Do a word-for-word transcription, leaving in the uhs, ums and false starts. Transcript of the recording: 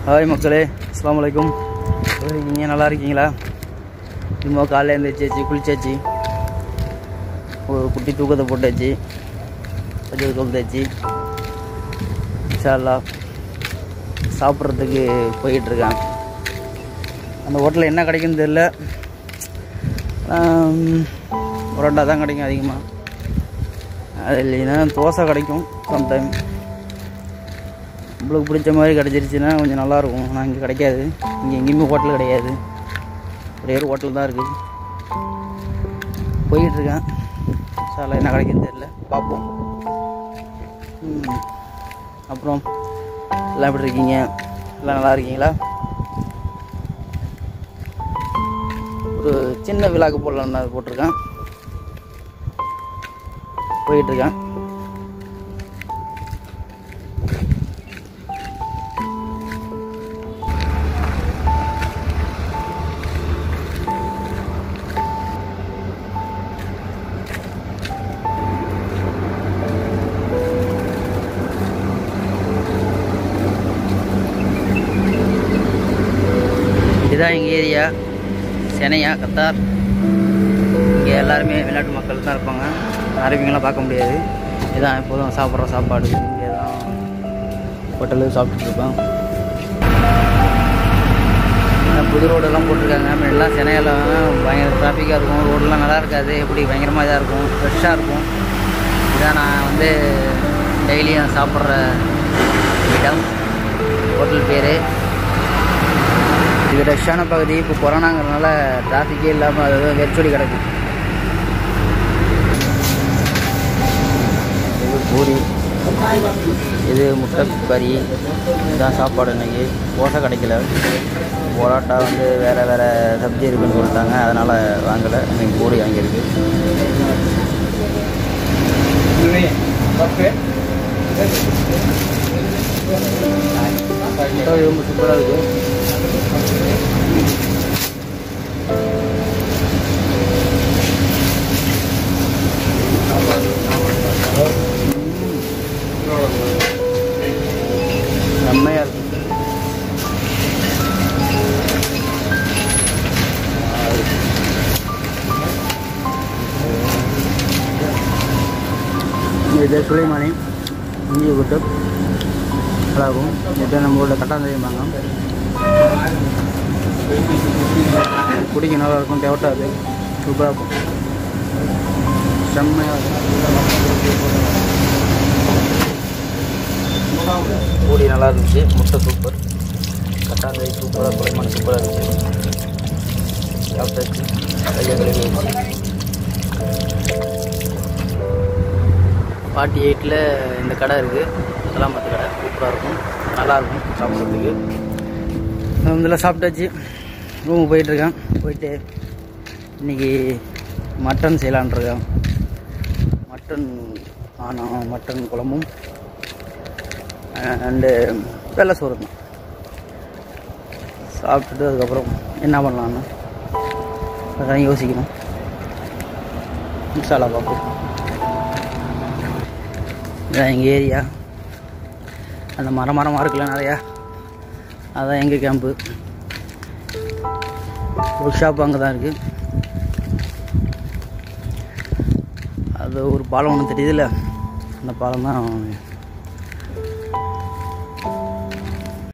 Hi மக்களே, அஸ்ஸலாமு அலைக்கும். நீங்கள் நல்லா இருக்கீங்களா? இன்னும் காலையில் எழுந்திரிச்சாச்சு, குளிச்சாச்சு, ஒரு குட்டி தூக்கத்தை போட்டாச்சு, கொஞ்சம் கொளுத்தாச்சு. இன்ஷா அல்லாஹ் சாப்பிட்றதுக்கு போயிட்டுருக்கேன். அந்த ஹோட்டலில் என்ன கிடைக்குன்னு தெரில. பரோட்டா தான் கிடைக்கும் அதிகமாக, அது இல்லைன்னா தோசை கிடைக்கும் சம்டைம். நம்மளுக்கு பிடிச்ச மாதிரி கிடச்சிருச்சுன்னா கொஞ்சம் நல்லாயிருக்கும். ஆனால் இங்கே கிடைக்காது, இங்கே எங்கேயுமே ஹோட்டல் கிடையாது, ஒரே ஒரு ஹோட்டல் தான் இருக்குது. போயிட்டுருக்கேன், சாலை என்ன கிடைக்குன்னு தெரியல, பார்ப்போம். அப்புறம் எல்லாம் எப்படி இருக்கீங்க? எல்லாம் நல்லா இருக்கீங்களா? ஒரு சின்ன விழாக்கு போடலான்னு அது போட்டிருக்கேன். போயிட்டுருக்கேன். இதுதான் எங்கள் ஏரியா, சென்னையா கத்தார். இங்கே எல்லாருமே வெளிநாட்டு மக்கள் தான் இருப்பாங்க, அரபிங்கெல்லாம் பார்க்க முடியாது. இதுதான் எப்போதும் சாப்பிட்ற சாப்பாடு. இங்கே தான் ஹோட்டலில் சாப்பிட்டுருக்கோம். புது ரோடெல்லாம் போட்டிருக்காங்க. எல்லாம் சென்னையில் பயங்கர டிராஃபிக்காக இருக்கும், ரோடெலாம் நல்லா இருக்காது, எப்படி பயங்கரமாக இதாக இருக்கும், ஃப்ரெஷ்ஷாக இருக்கும். இதான் நான் வந்து டெய்லியும் சாப்பிட்ற இடம், ஹோட்டல் பேர். இது ரஷ்ஷான பகுதி. இப்போ கொரோனாங்கிறதுனால டிராஃபிக்கே இல்லாமல் அது வெறிச்சொடி கிடக்கு. இது பூரி, இது முட்டை கறி, இதுதான் சாப்பாடு. இன்றைக்கி தோசை கிடைக்கல, பரோட்டா வந்து வேறு வேறு சப்ஜி இருக்குன்னு சொல்லிட்டாங்க, அதனால் வாங்கலை. இன்றைக்கி பூரி வாங்கியிருக்கு. ரொம்ப சூப்பராக இருக்குது. செம்மையா இருக்கு. இது சுலைமானி இஞ்சி கூட்டு நல்லாயிருக்கும். இது நம்மளோட கட்டாந்தரியுமாங்க, குடிக்க நல்லாயிருக்கும். தேவட்டாது சூப்பராக இருக்கும், செம்மையாக இருக்கும். பூரி நல்லா இருந்துச்சு, முட்டை சூப்பர், கட்டாந்தரி சூப்பராக, சுலைமானி சூப்பராக இருந்துச்சு. சாப்பிட்டாச்சு, கையை கழுவி வச்சு. ஃபார்ட்டி எயிட்டில் இந்த கடை இருக்குது, சலாமத்து கடை. சூப்பராக இருக்கும், நல்லாயிருக்கும் சாப்பிட்றதுக்கு. இதில் சாப்பிட்டாச்சு, ரூமுக்கு போயிட்டுருக்கேன். போயிட்டு இன்றைக்கி மட்டன் செய்யலான்ட்ருக்கேன். மட்டன் ஆனால் மட்டன் குழம்பும் அண்டு வெள்ளை சோறு தான். சாப்பிட்டுட்டு அதுக்கப்புறம் என்ன பண்ணலான்னு அதான் யோசிக்கணும். இன்ஷா அல்லாஹ் பார்ப்போம். இதான் எங்கள் ஏரியா. அந்த மரம் மரமாக இருக்குல்ல நிறையா, அதான் எங்கள் கேம்ப்பு. ஒரு ஷாப் அங்கே தான் இருக்குது. அது ஒரு பாலம் ஒன்று தெரியுதுல்ல, அந்த பாலம் தான்